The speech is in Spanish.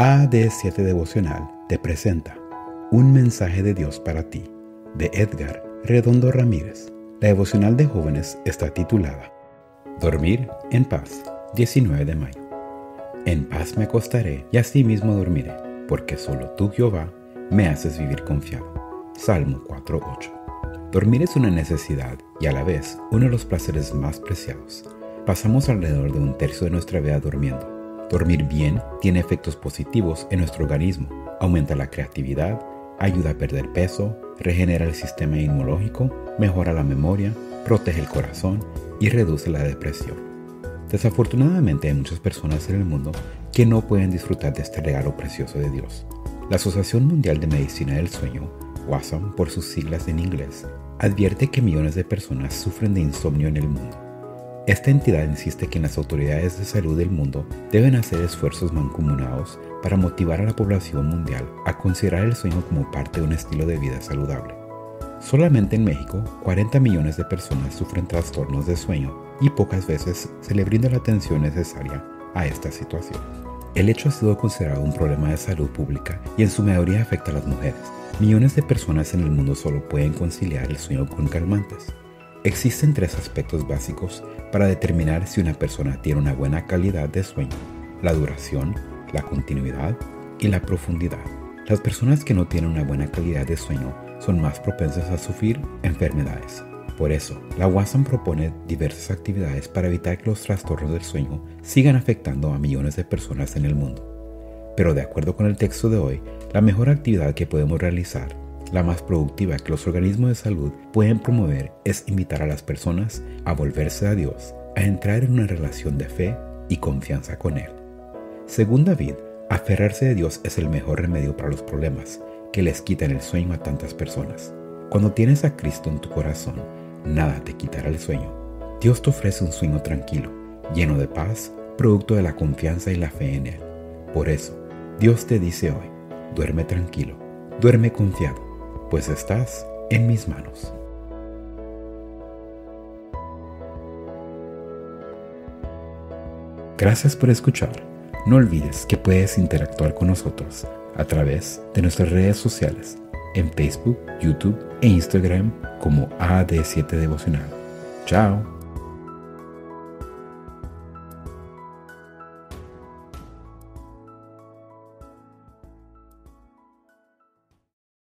AD7 Devocional te presenta Un mensaje de Dios para ti, de Edgar Redondo Ramírez. La devocional de jóvenes está titulada Dormir en paz, 19 de mayo. En paz me acostaré y asimismo dormiré, porque solo tú, Jehová, me haces vivir confiado. Salmo 4:8. Dormir es una necesidad y a la vez uno de los placeres más preciados. Pasamos alrededor de un tercio de nuestra vida durmiendo. Dormir bien tiene efectos positivos en nuestro organismo, aumenta la creatividad, ayuda a perder peso, regenera el sistema inmunológico, mejora la memoria, protege el corazón y reduce la depresión. Desafortunadamente hay muchas personas en el mundo que no pueden disfrutar de este regalo precioso de Dios. La Asociación Mundial de Medicina del Sueño, WASM por sus siglas en inglés, advierte que millones de personas sufren de insomnio en el mundo. Esta entidad insiste que las autoridades de salud del mundo deben hacer esfuerzos mancomunados para motivar a la población mundial a considerar el sueño como parte de un estilo de vida saludable. Solamente en México, 40 millones de personas sufren trastornos de sueño y pocas veces se le brinda la atención necesaria a esta situación. El hecho ha sido considerado un problema de salud pública y en su mayoría afecta a las mujeres. Millones de personas en el mundo solo pueden conciliar el sueño con calmantes. Existen 3 aspectos básicos para determinar si una persona tiene una buena calidad de sueño: la duración, la continuidad y la profundidad. Las personas que no tienen una buena calidad de sueño son más propensas a sufrir enfermedades. Por eso, la WASM propone diversas actividades para evitar que los trastornos del sueño sigan afectando a millones de personas en el mundo. Pero de acuerdo con el texto de hoy, la mejor actividad que podemos realizar, la más productiva que los organismos de salud pueden promover, es invitar a las personas a volverse a Dios, a entrar en una relación de fe y confianza con Él. Según David, aferrarse a Dios es el mejor remedio para los problemas que les quitan el sueño a tantas personas. Cuando tienes a Cristo en tu corazón, nada te quitará el sueño. Dios te ofrece un sueño tranquilo, lleno de paz, producto de la confianza y la fe en Él. Por eso, Dios te dice hoy: duerme tranquilo, duerme confiado, pues estás en mis manos. Gracias por escuchar. No olvides que puedes interactuar con nosotros a través de nuestras redes sociales en Facebook, YouTube e Instagram como AD7 Devocional. ¡Chao!